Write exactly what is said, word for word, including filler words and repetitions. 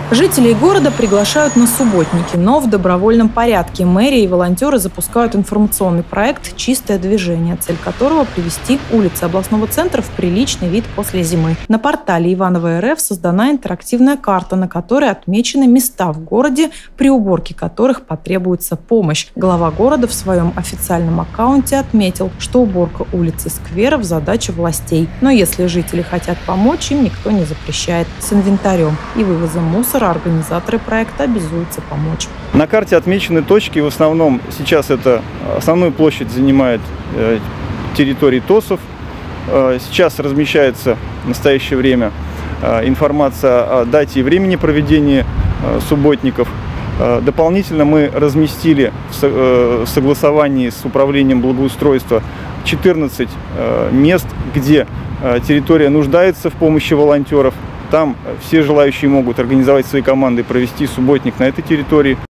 Жителей города приглашают на субботники, но в добровольном порядке. Мэрия и волонтеры запускают информационный проект «Чистое движение», цель которого – привести улицы областного центра в приличный вид после зимы. На портале Иваново РФ создана интерактивная карта, на которой отмечены места в городе, при уборке которых потребуется помощь. Глава города в своем официальном аккаунте отметил, что уборка улиц и скверов – задача властей. Но если жители хотят помочь, им никто не запрещает. С инвентарем и вывозом мусора организаторы проекта обязуются помочь. На карте отмечены точки. В основном сейчас это основную площадь занимает э, территория ТОСов. Э, сейчас размещается в настоящее время э, информация о дате и времени проведения э, субботников. Э, дополнительно мы разместили в, э, в согласовании с управлением благоустройства четырнадцать э, мест, где э, территория нуждается в помощи волонтеров. Там все желающие могут организовать свои команды и провести субботник на этой территории.